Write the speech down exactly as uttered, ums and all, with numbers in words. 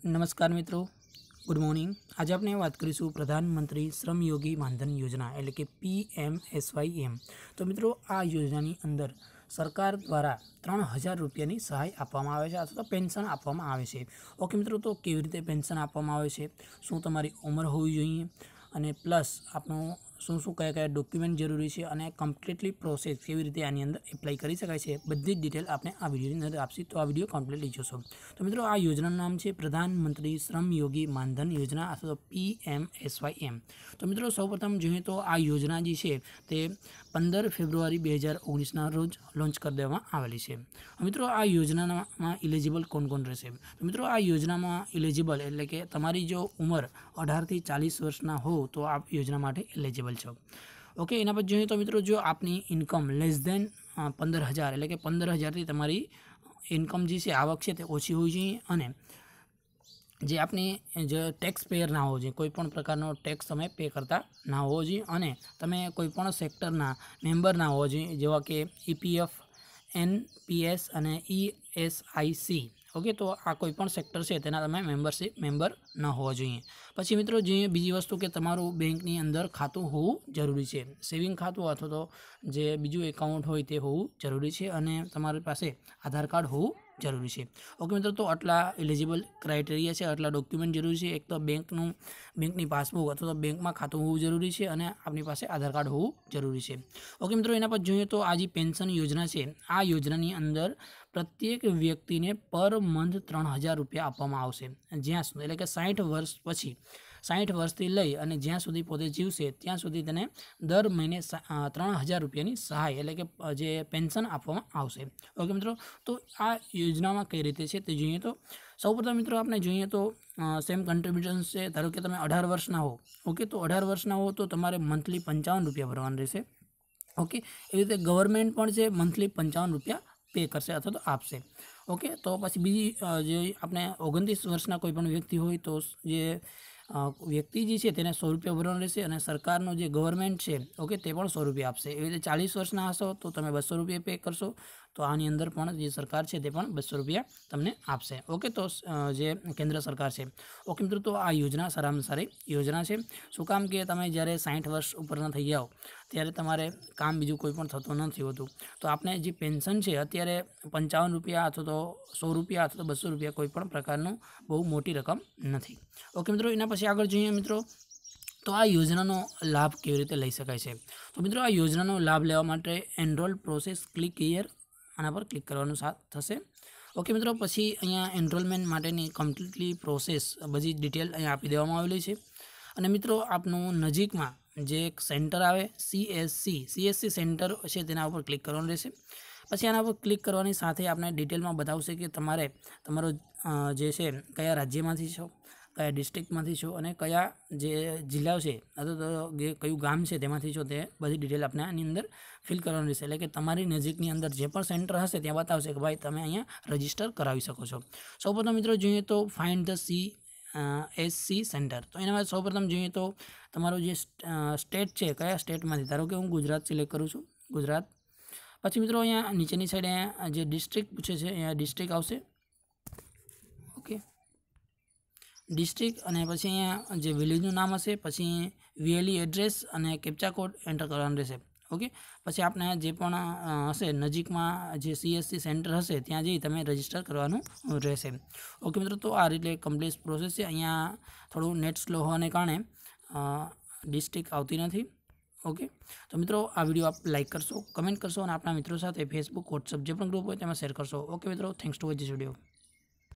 नमस्कार मित्रों, good morning. आज आपने बात करीशू प्रधानमंत्री श्रम योगी मानधन योजना एटले के P M S Y M. तो मित्रों, आ योजनानी अंदर सरकार द्वारा त्रण हज़ार रुपयानी सहाय आपवामां आवे छे अथवा तो पेन्शन आपवामां आवे छे। ओके मित्रों, तो केवी रीते पेन्शन आपवामां आवे छे, शुं तमारी उमर होवी जोईए अने प्लस आपणो શું શું કયા કયા ડોક્યુમેન્ટ જરૂરી છે અને કમ્પ્લીટલી પ્રોસેસ કેવી રીતે આની અંદર એપ્લાય કરી શકાય છે બધી જ ડિટેલ આપણે આ વિડીયોની અંદર આપશી। તો આ વિડીયો કમ્પ્લીટલી જોશો। તો મિત્રો, આ યોજનાનું નામ છે પ્રધાનમંત્રી શ્રમ યોગી માનધન યોજના અથવા તો પી એમ એસ વાય એમ। તો મિત્રો, સૌપ્રથમ જોઈએ તો આ યોજના જે છે તે પંદર ફેબ્રુઆરી બે હજાર ઓગણીસના રોજ લોન્ચ કરી દેવામાં આવેલી છે। મિત્રો, આ યોજનામાં ઇલિજિબલ કોણ કોણ રહેશે? તો મિત્રો, આ યોજનામાં ઇલિજિબલ એટલે કે તમારી જો ઉંમર અઢારથી ચાલીસ વર્ષના હો તો આ યોજના માટે એલિજિબલ छो। ओके, एना पर जोईए तो मित्रों, जो आपनी इनकम लेस देन पंदर हज़ार एटले के पंदर हज़ार थी तमारी इनकम जी से आवक है ओछी होवी जोईए अने जे आपनी जो टैक्स पेयर ना हो जोईए, कोईपण प्रकारनो टैक्स तमे पे करता ना होवो जोईए अने तमे कोईपण सेक्टरना मेम्बर ना होवा जोईए, जेवा के E P F, N P S अने E S I C. Okay, तो आ कोईपण सेक्टर है तेना तमे मेम्बरशीप मेम्बर न होवा जोईए। पछी मित्रों, જોઈએ બીજી વસ્તુ કે તમારું બેંકની અંદર ખાતું હોવું જરૂરી છે, સેવિંગ ખાતું અથવા તો જે બીજું એકાઉન્ટ હોય તે હોવું જરૂરી છે અને તમારી પાસે આધાર કાર્ડ હોવું જરૂરી છે। ઓકે મિત્રો, તો આટલા એલિજિબલ ક્રાઇટેરિયા છે, આટલા ડોક્યુમેન્ટ જરૂરી છે। એક તો બેંકનું બેંકની પાસબુક અથવા તો બેંકમાં ખાતું હોવું જરૂરી છે અને આપણી પાસે આધાર કાર્ડ હોવું જરૂરી છે। ઓકે મિત્રો, એના પર જોઈએ તો આ જે પેન્શન યોજના છે, આ યોજનાની અંદર प्रत्येक व्यक्ति ने पर मंथ त्रण हज़ार रुपया आपवामां आवशे, ज्यां सुधी एटले के साठ वर्ष पछी साठ वर्षथी लई अने ज्यां सुधी पोते जीवशे त्यां सुधी तेने दर महीने त्रण हज़ार रुपयानी सहाय एटले के जे पेन्शन आपवामां आवशे। ओके मित्रों, तो आ योजनामां कई रीते छे ते जोईए तो सौप्रथम मित्रों आपने जोईए तो सेम कंट्रीब्यूशन छे। धारो के तमे अठार वर्षना हो, ओके, तो अठार वर्षना हो तो तमारे मंथली पंचावन रुपया भरवाना रहेशे। ओके, एवी रीते गवर्नमेंट पण छे मंथली पंचावन रुपया पे करशे अथवा तो आपसे। ओके, तो पछी बीजी जे आपणे ओगणतीस वर्षना कोईपण व्यक्ति होय तो जे व्यक्ति जी है तेने सौ रुपया भरवाना रहेशे अने सरकारनो जे गवर्नमेंट है ओके ते पण सौ रुपया आपशे। एवी रीते चालीस वर्षना हशो तो तमे बसो रुपया पे करशो तो आनी अंदर पण जे सरकार है ते पण बसो रुपया तमने आपशे। ओके, तो जे केंद्र सरकार है। ओके मित्रों, तो आ योजना सारामां सारी योजना है। शुं काम के तमे ज्यारे साठ वर्ष उपरना थई जाओ त्यारे तमारे काम बीजुं कोई पण थतुं नथी होतुं, तो आपने जे पेन्शन है अत्यारे पंचावन रुपया अथवा तो सौ रुपया अथवा तो बसो रुपया कोईपण प्रकारनुं बहु मोटी रकम नहीं। ओके मित्रों, एना पछी आगळ जोईए मित्रों तो आ योजनानो लाभ केवी रीते लई शकाय छे। तो मित्रों, आ योजनानो लाभ लेवा माटे एनरोल प्रोसेस क्लिक हियर आना पर क्लिक करवानुं थशे। ओके मित्रों, पछी अहींया एनरोलमेंट माटेनी कम्प्लीटली प्रोसेस बधी डिटेल अहींया आपी देवामां आवेली छे अने मित्रों आपनुं नजीकमां जे एक सेंटर आवे C S C C S C centre छे तेना पर क्लिक करवानुं रहेशे। पछी आना पर क्लिक करवानी साथे आपने डिटेलमां बतावशे कि तमारे तमारो जे छे कया राज्यमांथी छो, कया डिस्ट्रिक्टमांथी छो अने कया जे जिल्ला छे अथवा तो कयुं गाम छे तेमांथी छो ते बधी डिटेल आपणे आनी अंदर फिल करवानी रहेशे। एटले के तमारी नजीकनी अंदर जे पण सेंटर हशे त्यां बतावशे कि भाई तमे अहींया रजिस्टर करावी शको छो। सौप्रथम मित्रों जोईए तो find the C S C centre. तो एना सौप्रथम जोईए तो तमारो जे स्टेट है कया स्टेटमांथी, धारो के हूँ गुजरात सिलेक्ट करूँ छूँ, गुजरात। पछी मित्रों अहींया नीचेनी साइड अहींया जे डिस्ट्रिक्ट पूछे छे अहींया डिस्ट्रिक्ट आवशे। ओके, डिस्ट्रिक्ट अने पछी अहींया जे विलेजनुं नाम हशे, पछी वीएलई एड्रेस अने केप्चा कोड एंटर करवानो रहेशे। ओके, पछी आपणे जे पण हशे नजीकमां जे सीएससी सेंटर हशे त्यां जई तमे रजिस्टर करवानुं रहेशे। ओके मित्रों, तो आ रीते कम्प्लीट प्रोसेस छे। अहींया थोडुं नेट स्लो होवाने कारणे डिस्ट्रिक्ट आवती नथी। ओके, तो मित्रों आ विडियो आप लाइक करशो, कमेंट करशो और अपना मित्रों साथ फेसबुक व्हाट्सएप जो पण ग्रुप होय तेमां शेर करशो। ओके मित्रों, thanks to watch this video.